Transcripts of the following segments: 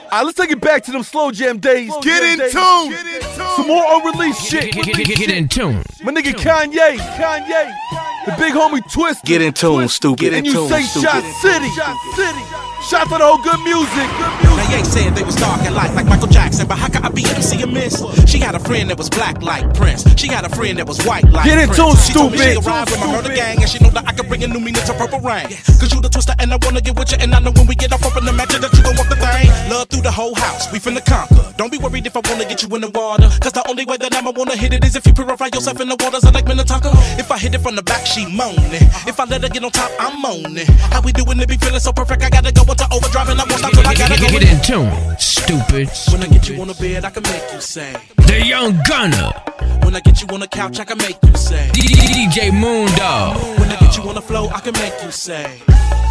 Alright, let's take it back to them slow jam days. Get in tune. Some more unreleased shit. Get in tune. My nigga Kanye. The big homie Twist. Get in tune, stupid. And you say Shot City. Shout to the whole good music. Now Ye said they was dark and light like Michael Jackson, but how could I be MC and miss? She had a friend that was black like Prince. She had a friend that was white like Get in Prince. tune, She told me stupid. she arrived with my murder gang, and she know that I can bring a new meaning to Purple Rain. Cause you the Twister and I wanna get with you, and I know when we get off up in the match that you gon' walk the thing. Love through the whole house, we finna conquer. Don't be worried if I wanna get you in the water, cause the only way that I'ma wanna hit it is if you purify yourself in the waters of like Minnetonka. If I hit it from the back, she moaning. If I let her get on top, I'm moaning. How we doing it be feeling so perfect, I gotta go into overdrive and I won't stop till I gotta go. Get in tune, stupid. When I get you on the bed, I can make you say The Young Gunner. when I get you on the couch, I can make you say DJ Moondog. when I get you on the floor, I can make you say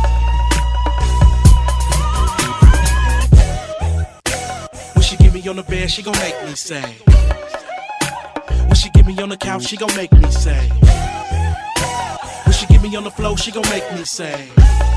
when she get me on the bed, she gon' make me say when she get me on the couch, she gon' make me say when she get me on the floor, she gon' make me say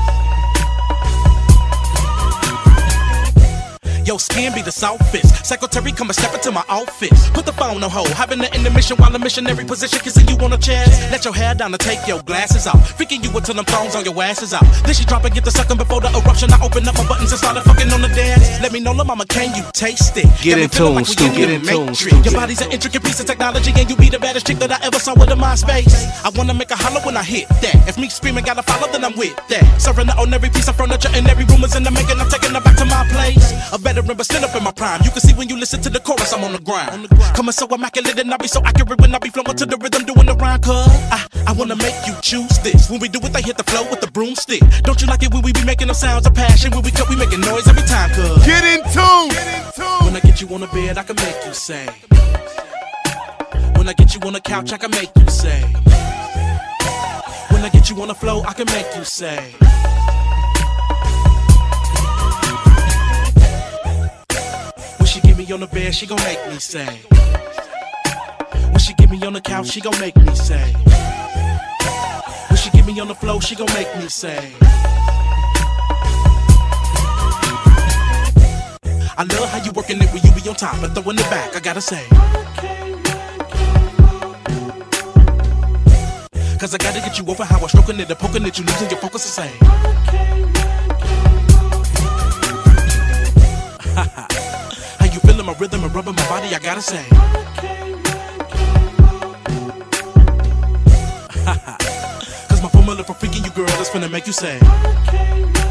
your skin be the softest. Secretary, come and step into my office. Put the phone on hold, having the intermission while the missionary position, kissing you on the chest. Let your hair down and take your glasses off. Freaking you until them thongs on your asses out. Then she drop and get the sucking before the eruption. I open up my buttons and started fucking on the dance. Let me know, la mama, can you taste it? Get in tune, stupid. Get in tune, stupid. Your body's an intricate piece of technology, and you be the baddest chick that I ever saw with a MySpace. I wanna make a holler when I hit that. If me screaming gotta follow, then I'm with that. Serving out on every piece of furniture and every room is in the making. I'm taking her back to my place. A veteran, but still up in my prime. You can see when you listen to the chorus, I'm on the grind. Coming so immaculate and I be so accurate when I be flowing to the rhythm, doing the rhyme. Cause I wanna make you choose this. When we do it, they hit the flow with the broomstick. Don't you like it when we be making them sounds of passion? When we cut, we making noise every time. Cause Get in tune. when I get you on the bed, I can make you say. When I get you on the couch, I can make you say. When I get you on the floor, I can make you say. When she get me on the bed, she gon' make me say. When she get me on the couch, she gon' make me say. When she get me on the floor, she gon' make me say. I love how you working it when you be on top and throwing it back, I gotta say. Cause I gotta get you over how I'm stroking it and poking it, you losing your focus the same. How you feeling my rhythm and rubbing my body, I gotta say. Cause my formula for freaking you, girl, is finna make you say.